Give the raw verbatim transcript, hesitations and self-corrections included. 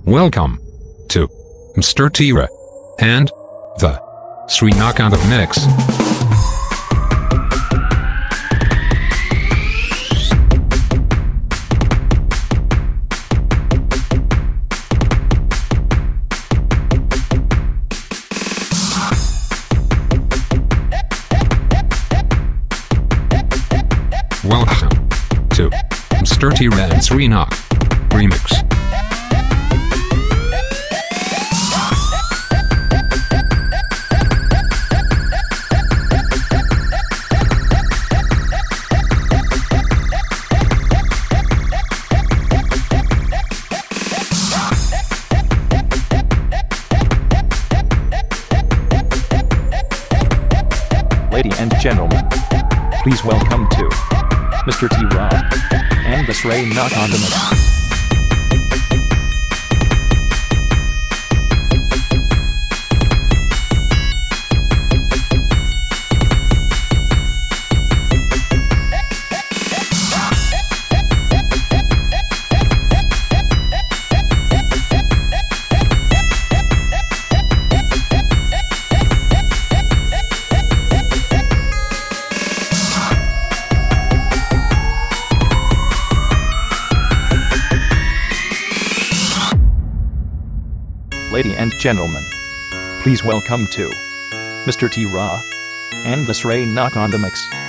Welcome to Mister Tira and the Sri Knock on the Mix. Welcome to Mister Tira and Sri Knock Remix. Ladies and gentlemen, please welcome to Mister Tira and the Sri Knock on the Mix. Ladies and gentlemen, please welcome to Mister Tira and the Sri Knock on the Mix.